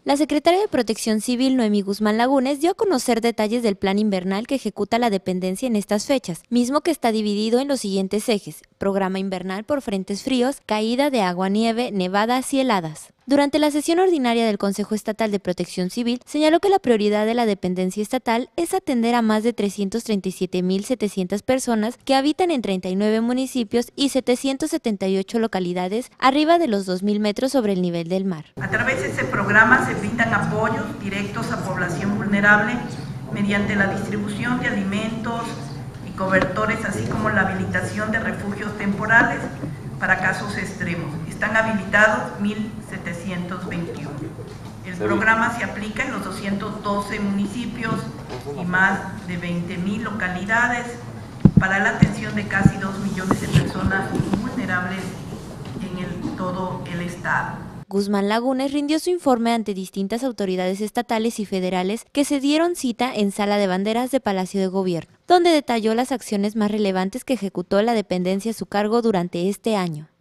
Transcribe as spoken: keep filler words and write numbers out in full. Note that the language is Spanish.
La secretaria de Protección Civil, Noemí Guzmán Lagunes, dio a conocer detalles del plan invernal que ejecuta la dependencia en estas fechas, mismo que está dividido en los siguientes ejes: programa invernal por frentes fríos, caída de agua-nieve, nevadas y heladas. Durante la sesión ordinaria del Consejo Estatal de Protección Civil, señaló que la prioridad de la dependencia estatal es atender a más de trescientas treinta y siete mil setecientas personas que habitan en treinta y nueve municipios y setecientas setenta y ocho localidades arriba de los dos mil metros sobre el nivel del mar. A través de ese programa se brindan apoyos directos a población vulnerable mediante la distribución de alimentos y cobertores, así como la habilitación de refugios temporales para casos extremos. Están habilitados mil setecientos veintiuno. El programa se aplica en los doscientos doce municipios y más de veinte mil localidades para la atención de casi dos millones de personas vulnerables en el, todo el estado. Guzmán Lagunes rindió su informe ante distintas autoridades estatales y federales que se dieron cita en Sala de Banderas de Palacio de Gobierno, donde detalló las acciones más relevantes que ejecutó la dependencia a su cargo durante este año.